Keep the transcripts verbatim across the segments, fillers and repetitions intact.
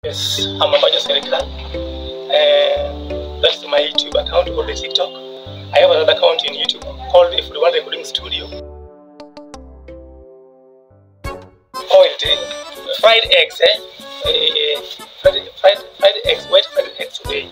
Yes, I'm Ambajo Sirkal. Uh, that's my YouTube account or the TikTok. I have another account in YouTube called If You Want Recording Studio. Boiled fried eggs, eh? Uh, fried, fried, fried eggs, wet fried eggs today.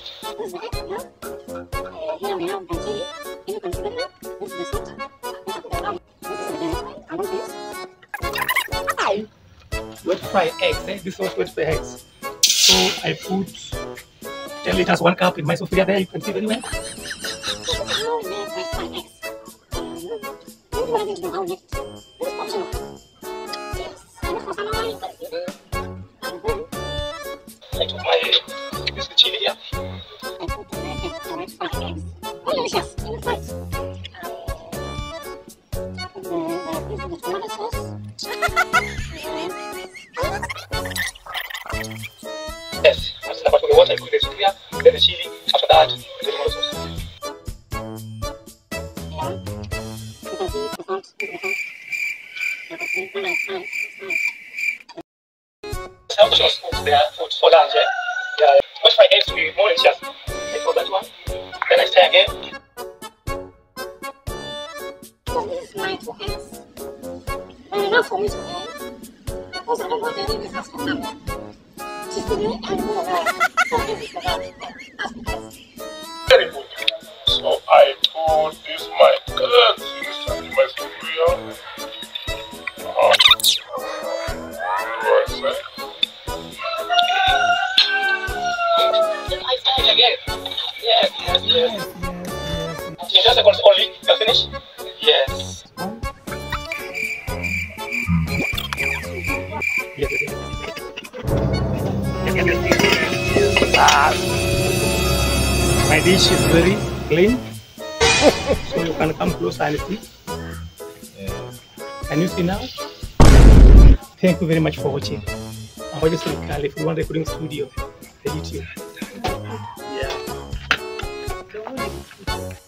Wet fried eggs, eh? This was wet fried eggs. So I put ten liters, one cup in my sophia there, you can see very well. I took my this is the chili here. I put the fried eggs. Delicious in the fries. The tomato sauce. Yes, after the bottle of water, I put the sugar, then the chili, after that, the tomato sauce. How much was food there food for lunch, eh? Yeah, watch my eggs to be more delicious. I got that one. Then I stay again. This is my two eggs. Well, enough for me to eat. Because I don't want any business to come. Very good. So I put this my eggs inside my cereal. Uh, what do I say? Then I start again. Yes, yes, yes. In just seconds only, you're finished? Yes. Yes, yes, yes. My dish is very clean, so you can come closer and see. Can you see now? Thank you very much for watching. Ambajo Sirkal, if you want recording studio, the YouTube. Yeah.